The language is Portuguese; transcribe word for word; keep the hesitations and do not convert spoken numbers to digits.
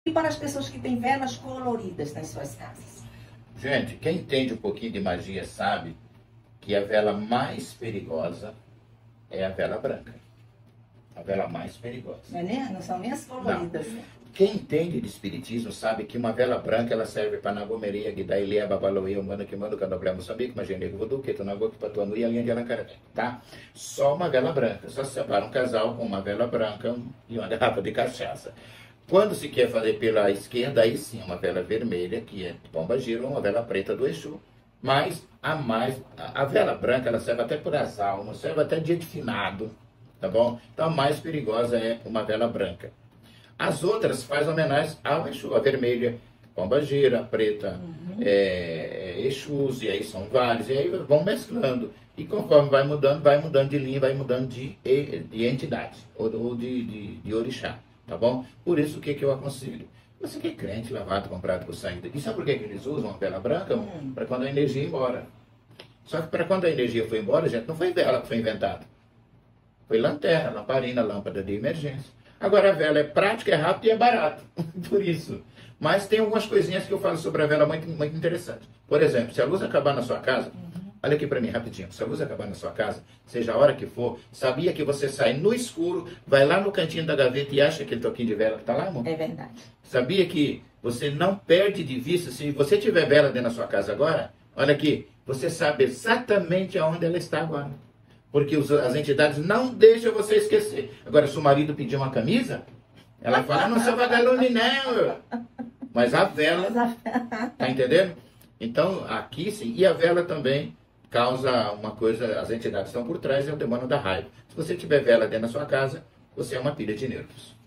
E para as pessoas que têm velas coloridas nas suas casas? Gente, quem entende um pouquinho de magia sabe que a vela mais perigosa é a vela branca. A vela mais perigosa. Não, é nem, não são nem as coloridas, Não. né? Quem entende de espiritismo sabe que uma vela branca ela serve para Nagomeria, Guidailia, Babaloia, Humana, Quimano, Candomblé, Moçambique, Magenego, Vodu, Quetunagoque, Patuanu e a linha de Alancaré, tá? Só uma vela branca. Só se separa um casal com uma vela branca e uma garrafa de cachaça. Quando se quer fazer pela esquerda, aí sim, uma vela vermelha, que é Pomba Gira, uma vela preta do Exu. Mas a mais, a, a vela branca, ela serve até por as almas, serve até dia de finado, tá bom? Então a mais perigosa é uma vela branca. As outras faz homenagem ao Exu, a vermelha, Pomba Gira, a preta, uhum. é, Exus, e aí são vários, e aí vão mesclando. E conforme vai mudando, vai mudando de linha, vai mudando de, de entidade, ou, ou de, de, de orixá, tá bom? Por isso, o que, que eu aconselho? Você que é crente, lavado, comprado por sangue. E sabe por que, que eles usam a vela branca? Hum. Para quando a energia ir embora. Só que para quando a energia foi embora, gente, não foi vela que foi inventada. Foi lanterna, lamparina, lâmpada de emergência. Agora a vela é prática, é rápida e é barato. Por isso. Mas tem algumas coisinhas que eu falo sobre a vela muito, muito interessantes. Por exemplo, se a luz acabar na sua casa, uhum. olha aqui para mim rapidinho. Se a luz acabar na sua casa, seja a hora que for, sabia que você sai no escuro, vai lá no cantinho da gaveta e acha aquele toquinho de vela que está lá, amor? É verdade. Sabia que você não perde de vista, se você tiver vela dentro da sua casa agora, olha aqui, você sabe exatamente aonde ela está agora. Porque os, as entidades não deixam você esquecer. Agora, se o marido pedir uma camisa, ela fala, não sou vagalume não. Mas a vela, tá entendendo? Então, aqui sim, e a vela também causa uma coisa, as entidades estão por trás, é o demônio da raiva. Se você tiver vela dentro da sua casa, você é uma pilha de nervos.